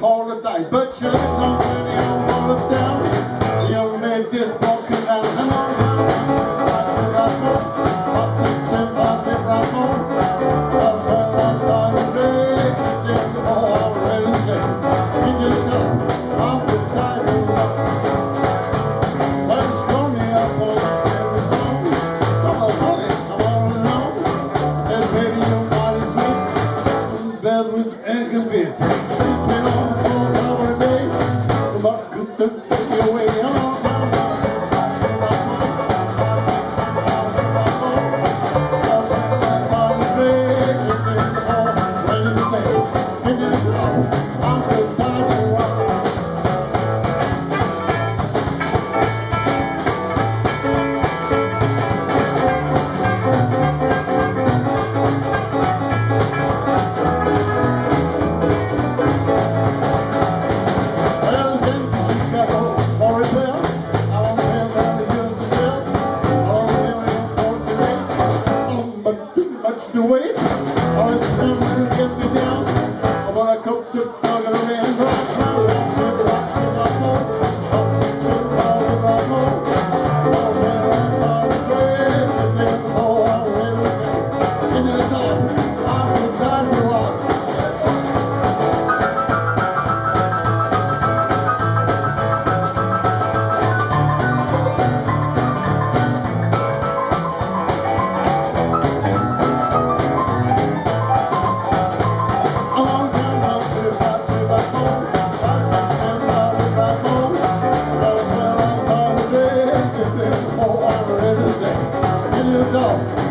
holiday, but she lives on the old wall of down. The young man just walking down. Come on, back to that home. Up 6 and 5 in that home. That's where I'm starting to break. Just the more I really say. You just got, I'm so tired of love. But she called me up on the phone. Come on, honey, I'm all alone. Said, baby, your body's sweet. In bed with egg and beer. It's been on for a couple of days. But couldn't take you away. I'm all I'm so tired of walking. Well, since she got home for repair, I want to tell her to use the stairs. I want to tell her force to wait. But too much to wait. All this time will get me down. I want to cook to dog and a man. Rock to my phone. I'll 6 and 5 in my home. I'll tell her I'm sorry, afraid. And then the more I really say. Into the top, I'm so tired of walking. Dog.